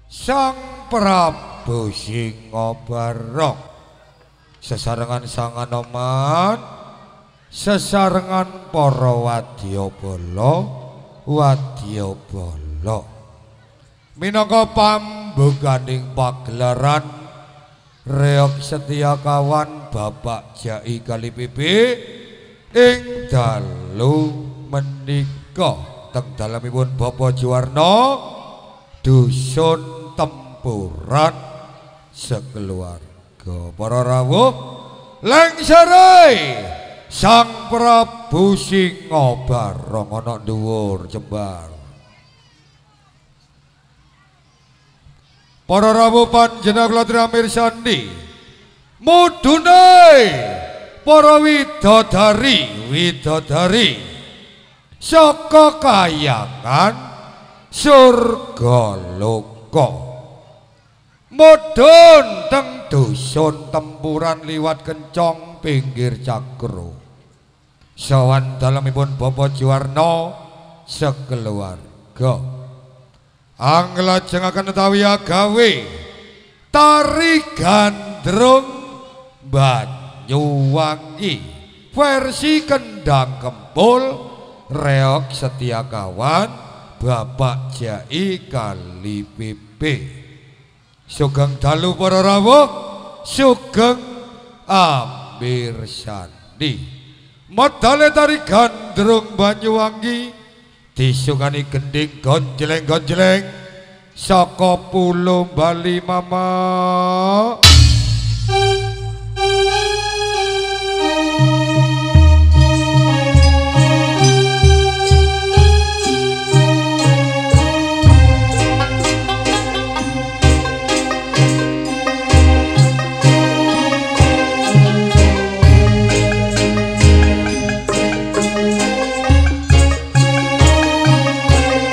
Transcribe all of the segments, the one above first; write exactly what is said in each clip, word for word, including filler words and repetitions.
Sang Prabu Singabarong sesarengan sang Anoman sesarengan para wadyabala wadyabala minangka pambukaning pagelaran reok Setyakawan Bapak Jai Kalipipi ing dalu menika teng dalemipun Bapak Juwarna dusun Tempuran sekeluarga para rawuh lengserai Sang Prabu Singabarong ana dhuwur jembar para rawuh panjenengan kula tramirsani mudune para widodari widodari saka kayangan surga loka mudhun teng dusun Tempuran liwat kencong pinggir cakro sawan dalemipun Bapak Juwarna sekeluarga anglajengaken utawi agawe tari gandrung Banyuwangi versi kendang kempul reok Setyakawan Bapak Jai Kalipipi sugeng dalu para rawuh sugeng amirsani medale tari gandrung Banyuwangi disungani gending gonjleng-gonjleng saka pulo Bali mama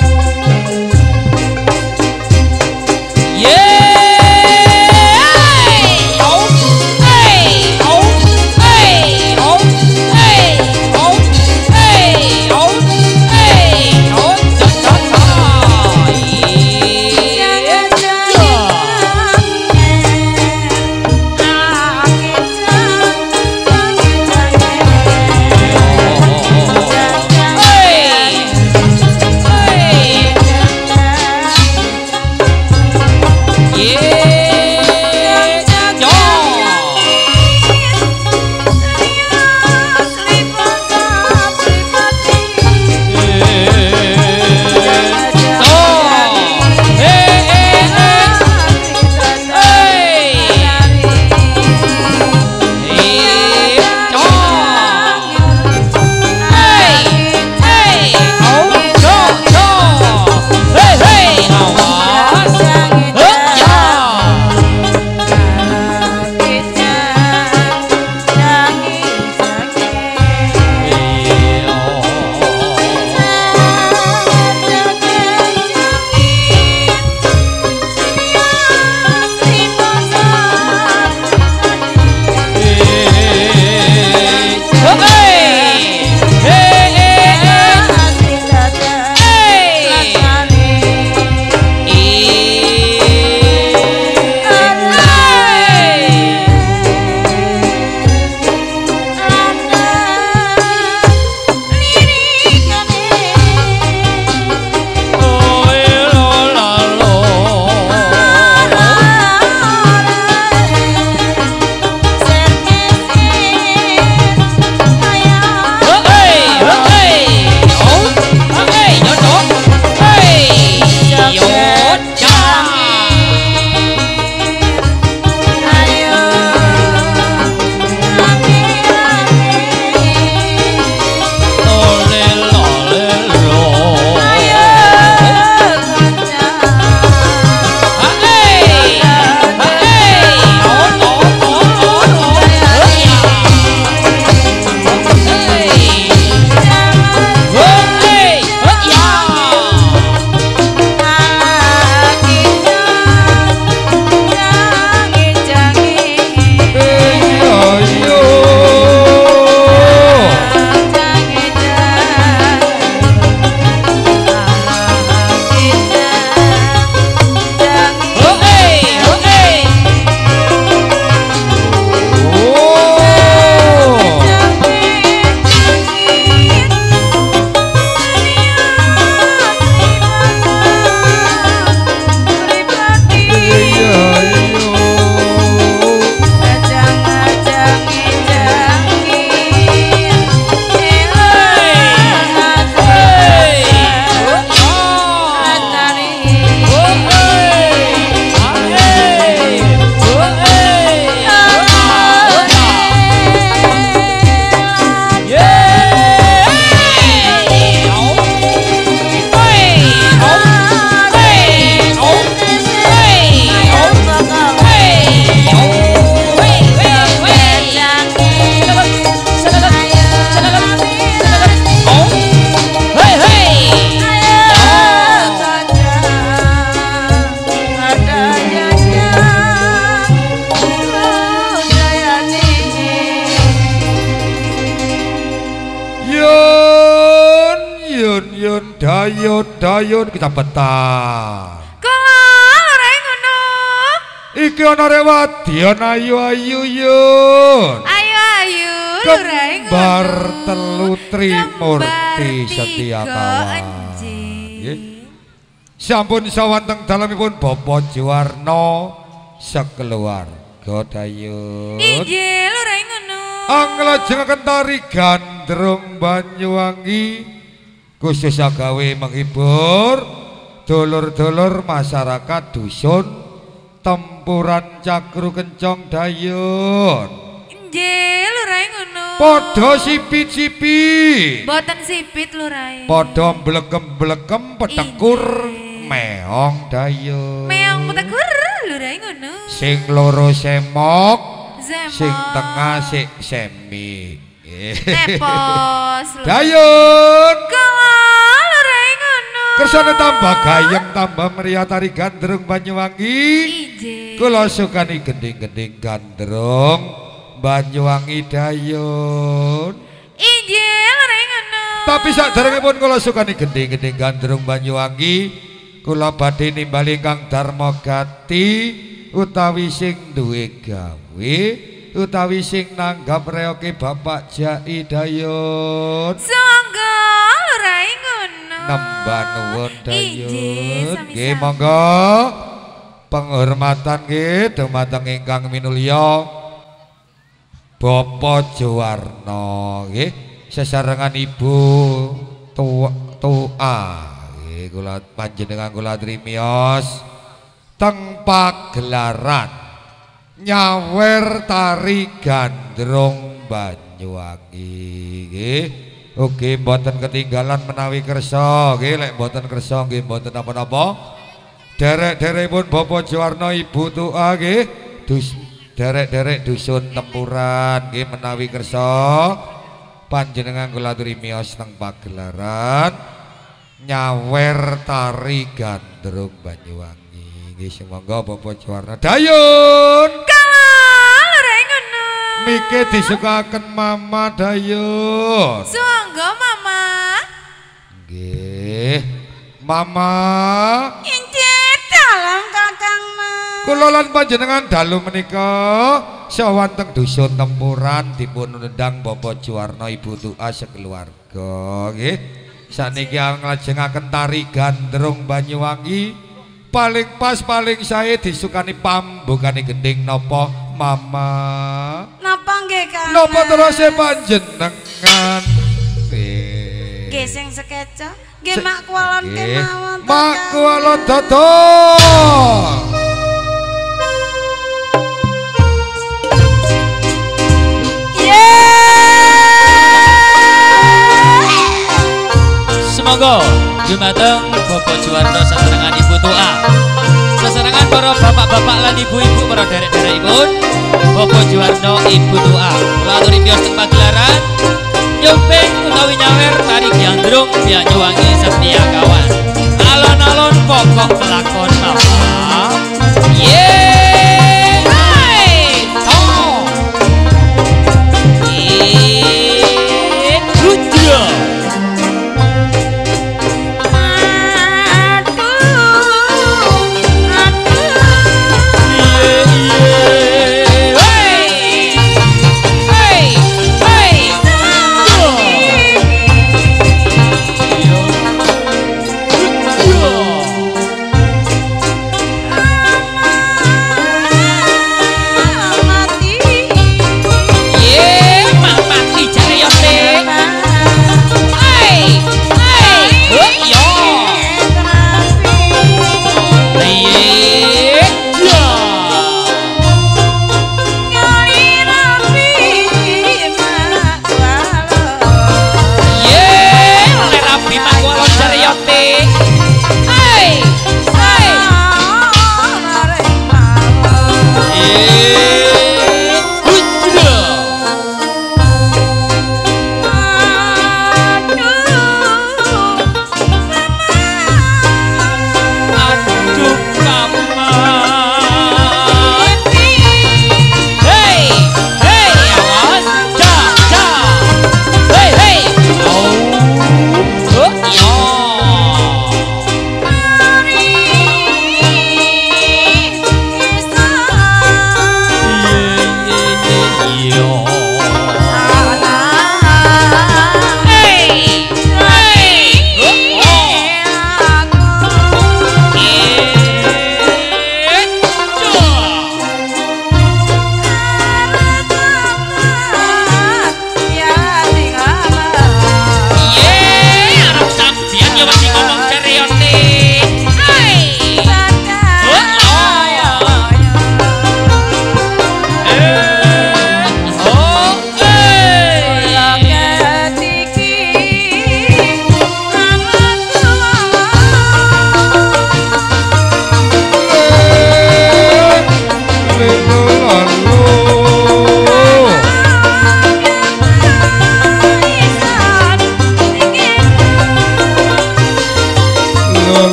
Yeah! dayun dayun kecapetan. Iki ana rewati ana ayu-ayu yun. Ayu-ayu kembar telu Trimurti Setyakawan. Nggih. Sampun sawanteng dalemipun Bapak Juwarno sakeluarga dayun. Inggih lurah ngono. Anglajengaken tari gandrung Banyuwangi khusus agawe menghibur dulur-dulur masyarakat dusun Tempuran Cakru Kencong dayun. Nggih, lurah ngono. Padha sipit-sipit. Boten sipit lurah. Padha mblegem-mblegem petekur meong dayun. Meong petekur lurah ngono. Sing loro semok, semok. Sing tengah sik semi. Nepos. Dayun. Kersane tambah gayeng tambah meriah tari gandrung Banyuwangi. Kula sukani gending-gending gandrung Banyuwangi dayun. Inggih ngono. Tapi saderengipun kula sukani gending-gending gandrung Banyuwangi, kula badhe nimbali Kang Darmagati utawi sing duwe gawe utawi sing nanggap reoke Bapak Jai dayun. Sangga lurah ngono. Nembah nuwun dayun. Nggih monggo penghormatan nggih dumateng ingkang minulya Bapak Juwarno nggih sesarengan Ibu tua tua nggih kula panjenengan kula trimios teng pagelaran nyawer tari gandrung Banyuwangi nggih. Oke, mboten ketinggalan menawi kersa, nggih lek mboten kersa nggih mboten napa-napa. Derek-derekipun Bapak Juwarno Ibu Tua nggih, dus derek-derek dusun Tempuran nggih menawi kersa panjenengan kula aturi miyos teng pagelaran nyawer tari gandrung Banyuwangi. Nggih semangga Bapak Juwarno dayun. Mike disukaken Mama dayun. Sangga Mama. Nggih. Mama. Inggih dalem Kakang Mas. Kula lan panjenengan dalu menika sawanteng dusun Tempuran dipun undang Bapak Juwarno Ibu Tua sekeluarga nggih. Saniki nglajengaken tari gandrung Banyuwangi. Paling pas paling sae disukani pambukane gending napa Mama. Napa nggih Kang? Napa terus panjenengan? Nggih. Nggih sing sekeca. Nggih mak kualon kemawon. Mak kualon dodol. Semoga dumateng Bapak Juwarno sesarengan Ibu Tua, sesarengan para bapak-bapak lan ibu-ibu para derek-derekipun Bapak Juwarno Ibu Tua kula aturi miyos teng pagelaran nyumping utawi nyawer tari gandrung Banyuwangi Setyakawan. Alon-alon pokok kelakon Mama. Yeay hai tong yeay rudra.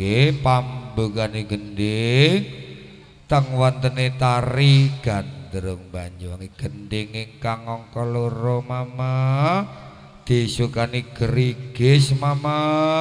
nggih pambegane gending teng wontene tari Gandrung Banyuwangi gending ingkang angka loro mama disukani gerigis mama.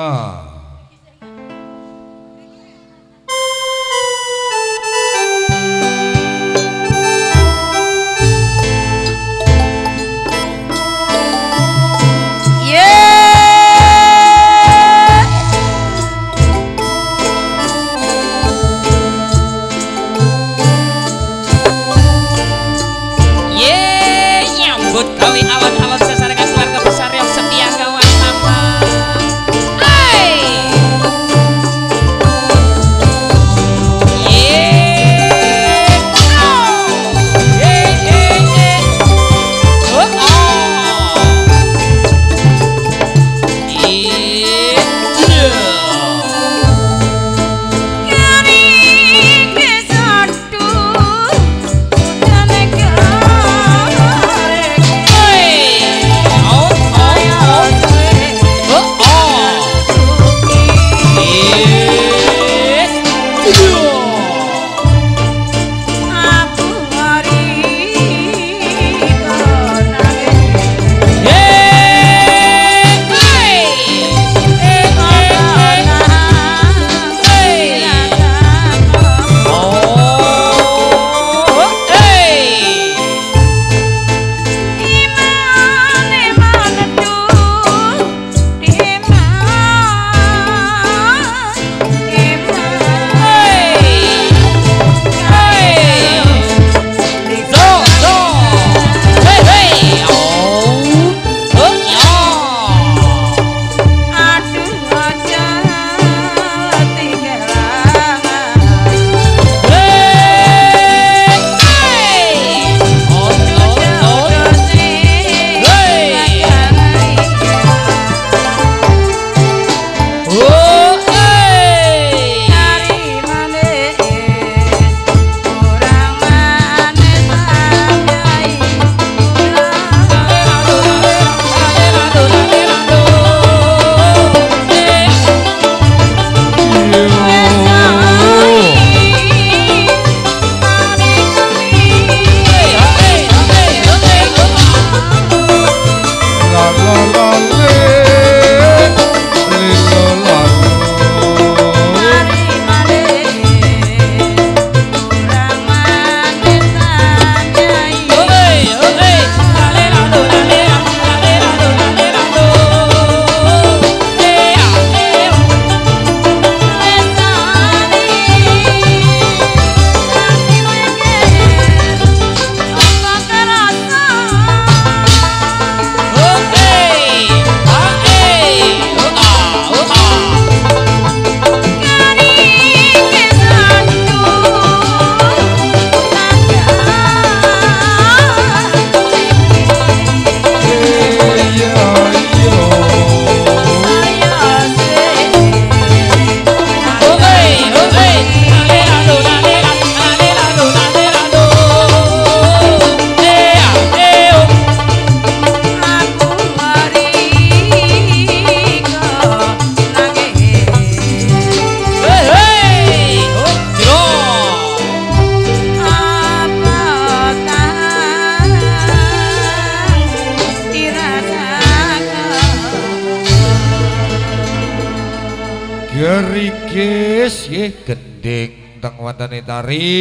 Gerigis nggih gending teng wontene tari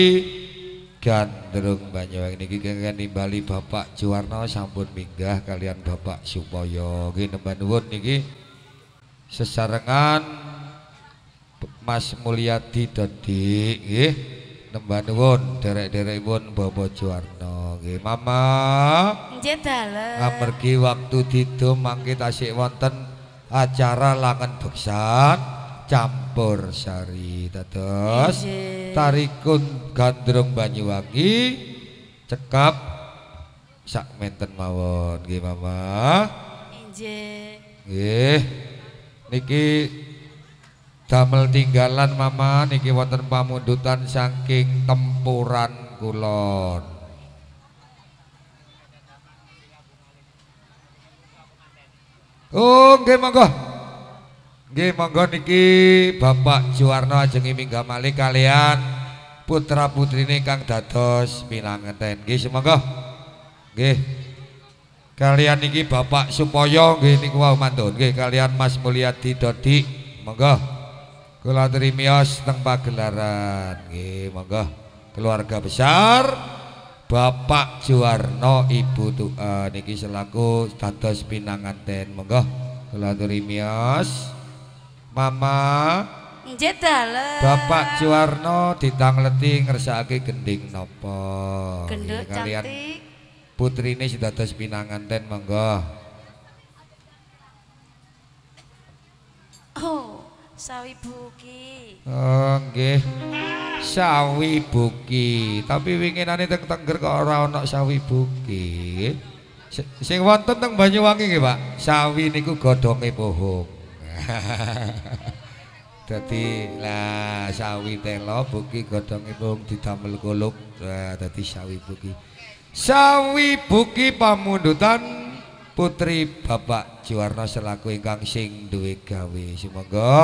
Gandrung Banyuwangi niki kenging nimbali Bapak Juwarno sampun minggah kalian Bapak Supaya nggih nembah nuwun niki sesarengan Mas Mulyadi Dodik nggih nembah nuwun derek-derekipun Bapak Juwarno nggih Mama nggih dalem amargi waktu didum mangke tasik wonten acara langen beksan campur sari dados tarikun Gandrung Banyuwangi cekap sak menten mawon nggih Mama nggih nggih niki damel tinggalan Mama niki wonten pamundutan saking tempuran kulon. Oh nggih monggo Nggih monggo niki Bapak Juwarno ajeng minggah malih kalian putra putrine kang dados pinanganten. Nggih semangga. Nggih. Kalian niki Bapak Supoyo nggih niku wau mantun. Nggih kalian Mas Mulyadi Dodi. Monggo. Kula aturi miyos teng pagelaran. Nggih monggo. Keluarga besar Bapak Juwarno Ibu Tua niki selaku dados pinanganten. Monggo kula aturi miyos. Mama nggih dalem. Bapak Juwarno ditangleti ngersakake gending napa? Gendut kalian cantik. putrine sing dados pinanganten monggo. Oh, sawi buki. Oh nggih. Sawi buki, tapi winginane teng Tengger kok ora ana sawi buki. Sing wonten teng Banyuwangi nggih, Pak. Sawi niku godhonge pohong. Dadi lah sawi telo buki godhonge pohong didamel kuluk. Lah dadi sawi buki. Sawi buki pamundutan putri Bapak Juwarno selaku ingkang sing duwe gawe. Semoga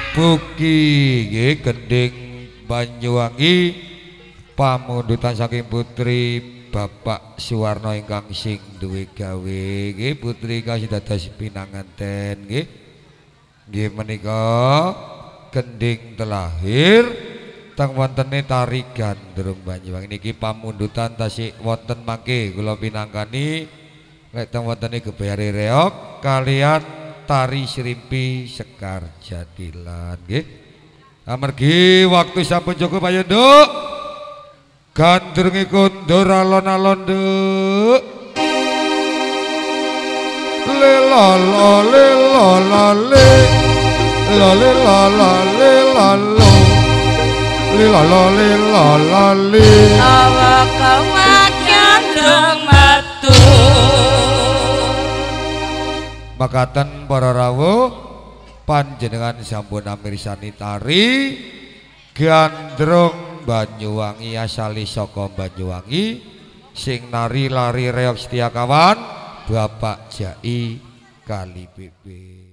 Buki nggih gending Banyuwangi pamundutan saking putri Bapak Suwarno ingkang sing duwe gawe nggih putri kasih dados pinanganten nggih nggih menika gending telahir teng wontene tari gandrung Banyuwangi niki pamundutan tasih wonten mangke kula pinangkani lek teng wontene gebayari reok kalian tari Srimpi Sekar Jatilan nggih amargi waktu sampun cukup ayo nduk gandrungipun ndur alon-alon nduk le la la le la la le la le la la le la lo le la la le la la le awak gandrung metu makaten para rawuh panjenengan sampun amirsani tari gandrung Banyuwangi asali saka Banyuwangi sing nari lari reok setia kawan Bapak Jai Kali P P.